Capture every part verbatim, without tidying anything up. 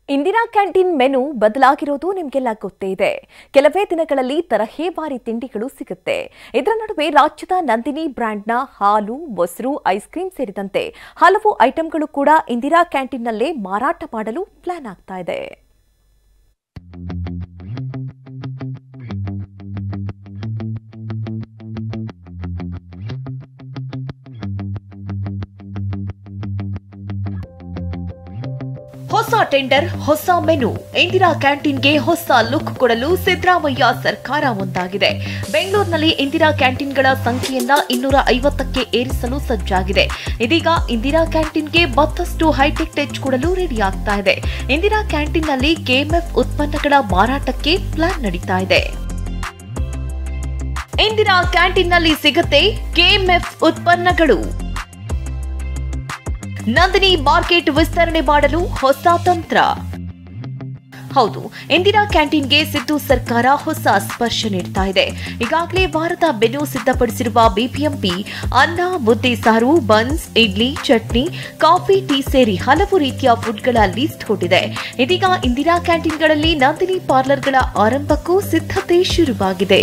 Indira canteen menu ಬದಲಾಗಿರೋದು ನಿಮಗೆಲ್ಲ ಗೊತ್ತೇ ಇದೆ. ಕೆಲವೇ ದಿನಗಳಲ್ಲಿ ತರಹೇವಾರಿ ತಿಂಡಿಗಳು ಸಿಗುತ್ತೆ. ಇದರ ನಡುವೆ ರಾಜ್ಯದ ನಂದಿನಿ ಬ್ರ್ಯಾಂಡ್ನ ಹಾಲು, ಮೊಸರು, ಐಸ್ ಕ್ರೀಂ ಸೇರಿದಂತೆ ಹಲವು ಐಟಂಗಳು ಕೂಡ ಇಂದಿರಾ ಕ್ಯಾಂಟೀನ್ನಲ್ಲೇ ಮಾರಾಟ ಮಾಡಲು ಪ್ಲಾನ್ ಆಗ್ತಾ ಇದೆ. ಹೊಸ ಟೆಂಡರ್, ಹೊಸ ಮೆನು. ಇಂದಿರಾ ಕ್ಯಾಂಟೀನ್ಗೆ ಹೊಸ ಲುಕ್ ಕೊಡಲು ಸಿದ್ದರಾಮಯ್ಯ ಸರ್ಕಾರ ಮುಂದಾಗಿದೆ. ಬೆಂಗಳೂರಿನಲ್ಲಿ ಇಂದಿರಾ ಕ್ಯಾಂಟೀನ್ಗಳ ಸಂಖ್ಯೆಯನ್ನ ಇನ್ನೂರ ಐವತ್ತಕ್ಕೆ ಏರಿಸಲು ಸಜ್ಜಾಗಿದೆ. ಇದೀಗ ಇಂದಿರಾ ಕ್ಯಾಂಟೀನ್ಗೆ ಮತ್ತಷ್ಟು ಹೈಟೆಕ್ ಟಚ್ ಕೊಡಲು ರೆಡಿ ಆಗ್ತಾ ಇದೆ. ಇಂದಿರಾ ಕ್ಯಾಂಟೀನ್ನಲ್ಲಿ ಕೆಎಂಎಫ್ ಉತ್ಪನ್ನಗಳ ಮಾರಾಟಕ್ಕೆ ಪ್ಲಾನ್ ನಡೀತಾ ಇದೆ. ಇಂದಿರಾ ಕ್ಯಾಂಟೀನ್ನಲ್ಲಿ ಸಿಗುತ್ತೆ ಕೆಎಂಎಫ್ ಉತ್ಪನ್ನಗಳು. ನಂದಿನಿ ಮಾರ್ಕೆಟ್ ವಿಸ್ತರಣೆ ಮಾಡಲು ಹೊಸ ತಂತ್ರ. ಹೌದು, ಇಂದಿರಾ ಕ್ಯಾಂಟೀನ್ಗೆ ಸಿದ್ದು ಸರ್ಕಾರ ಹೊಸ ಸ್ಪರ್ಶ ನೀಡ್ತಾ ಇದೆ. ಈಗಾಗಲೇ ವಾರದ ಮೆನು ಸಿದ್ಧಪಡಿಸಿರುವ ಬಿಬಿಎಂಪಿ ಅನ್ನ, ಮುದ್ದೆ, ಸಾರು, buns, idli, chutney, coffee, tea ಸೇರಿ ಹಲವು ರೀತಿಯ ಫುಡ್ಗಳ ಲಿಸ್ಟ್ ಕೊಟ್ಟಿದೆ. ಇದೀಗ ಇಂದಿರಾ ಕ್ಯಾಂಟೀನ್ಗಳಲ್ಲಿ ನಂದಿನಿ ಪಾರ್ಲರ್ಗಳ ಆರಂಭಕ್ಕೂ ಸಿದ್ಧತೆ ಶುರುವಾಗಿದೆ.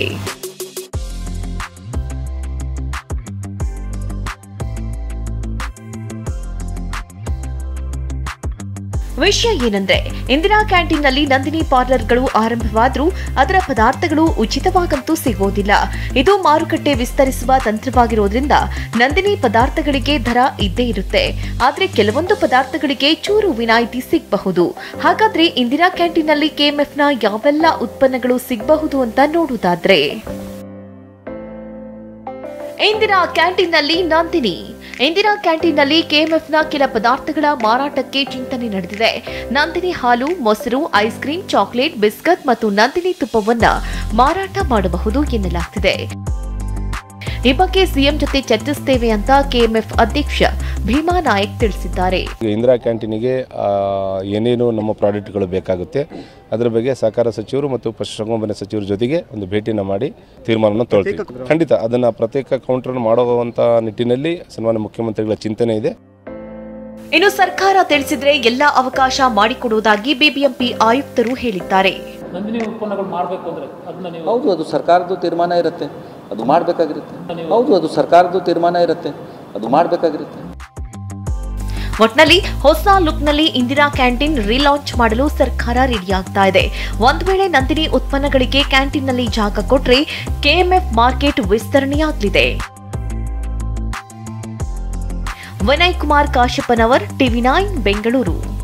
ವಿಷಯ ಏನಂದ್ರೆ, ಇಂದಿರಾ ಕ್ಯಾಂಟೀನ್ನಲ್ಲಿ ನಂದಿನಿ ಪಾರ್ಲರ್ಗಳು ಆರಂಭವಾದರೂ ಅದರ ಪದಾರ್ಥಗಳು ಉಚಿತವಾಗಂತೂ ಸಿಗೋದಿಲ್ಲ. ಇದು ಮಾರುಕಟ್ಟೆ ವಿಸ್ತರಿಸುವ ತಂತ್ರವಾಗಿರೋದ್ರಿಂದ ನಂದಿನಿ ಪದಾರ್ಥಗಳಿಗೆ ದರ ಇದ್ದೇ ಇರುತ್ತೆ. ಆದ್ರೆ ಕೆಲವೊಂದು ಪದಾರ್ಥಗಳಿಗೆ ಚೂರು ವಿನಾಯಿತಿ ಸಿಗಬಹುದು. ಹಾಗಾದ್ರೆ ಇಂದಿರಾ ಕ್ಯಾಂಟೀನ್ನಲ್ಲಿ ಕೆಎಂಎಫ್ನ ಯಾವೆಲ್ಲ ಉತ್ಪನ್ನಗಳು ಸಿಗಬಹುದು ಅಂತ ನೋಡುವುದಾದ್ರೆ, ಇಂದಿರಾ ಕ್ಯಾಂಟೀನ್ನಲ್ಲಿ ನಂದಿನಿ. ಇಂದಿರಾ ಕ್ಯಾಂಟೀನ್ನಲ್ಲಿ ಕೆಎಂಎಫ್ನ ಕೆಲ ಪದಾರ್ಥಗಳ ಮಾರಾಟಕ್ಕೆ ಚಿಂತನೆ ನಡೆದಿದೆ. ನಂದಿನಿ ಹಾಲು, ಮೊಸರು, ಐಸ್ ಕ್ರೀಂ, ಚಾಕೊಲೇಟ್, ಬಿಸ್ಕತ್ ಮತ್ತು ನಂದಿನಿ ತುಪ್ಪವನ್ನ ಮಾರಾಟ ಮಾಡಬಹುದು ಎನ್ನಲಾಗ್ತಿದೆ. ಈ ಬಗ್ಗೆ ಸಿಎಂ ಜೊತೆ ಚರ್ಚಿಸುತ್ತೇವೆ ಅಂತ ಕೆಎಂಎಫ್ ಅಧ್ಯಕ್ಷ ಭೀಮಾ ನಾಯಕ್ ತಿಳಿಸಿದ್ದಾರೆ. ಇಂದಿರಾ ಕ್ಯಾಂಟೀನಿಗೆ ಏನೇನು ನಮ್ಮ ಪ್ರಾಡಕ್ಟ್ಗಳು ಬೇಕಾಗುತ್ತೆ ಅದರ ಬಗ್ಗೆ ಸಹಕಾರ ಸಚಿವರು ಮತ್ತು ಪಶುಸಂಗೋಪನೆ ಸಚಿವರ ಜೊತೆಗೆ ಒಂದು ಭೇಟಿನ ಮಾಡಿ ತೀರ್ಮಾನವನ್ನು ತಗೊಳ್ತೀವಿ. ಖಂಡಿತ ಅದನ್ನು ಪ್ರತ್ಯೇಕ ಕೌಂಟರ್ ಮಾಡುವಂತ ನಿಟ್ಟಿನಲ್ಲಿ ಸನ್ಮಾನ್ಯ ಮುಖ್ಯಮಂತ್ರಿಗಳ ಚಿಂತನೆ ಇದೆ. ಇನ್ನು ಸರ್ಕಾರ ತಿಳಿಸಿದ್ರೆ ಎಲ್ಲಾ ಅವಕಾಶ ಮಾಡಿಕೊಡುವುದಾಗಿ ಬಿಬಿಎಂಪಿ ಆಯುಕ್ತರು ಹೇಳಿದ್ದಾರೆ. ಹೌದು, ಅದು ಸರ್ಕಾರದ ತೀರ್ಮಾನ ಇರುತ್ತೆ, ಅದು ಮಾಡಬೇಕಾಗಿರುತ್ತೆ. ಹೌದು, ಅದು ಸರ್ಕಾರದ ತೀರ್ಮಾನ ಇರುತ್ತೆ, ಅದು ಮಾಡಬೇಕಾಗಿರುತ್ತೆ. ಒಟ್ನಲ್ಲಿ ಹೊಸ ಲುಕ್ನಲ್ಲಿ ಇಂದಿರಾ ಕ್ಯಾಂಟೀನ್ ರೀಲಾಂಚ್ ಮಾಡಲು ಸರ್ಕಾರ ರೆಡಿಯಾಗ್ತಾ ಇದೆ. ಒಂದು ವೇಳೆ ನಂದಿನಿ ಉತ್ಪನ್ನಗಳಿಗೆ ಕ್ಯಾಂಟೀನ್ನಲ್ಲಿ ಜಾಗ ಕೊಟ್ರೆ ಕೆಎಂಎಫ್ ಮಾರ್ಕೆಟ್ ವಿಸ್ತರಣೆಯಾಗಲಿದೆ. Vinay Kumar Kashyappanavar, TV nine, Bengaluru.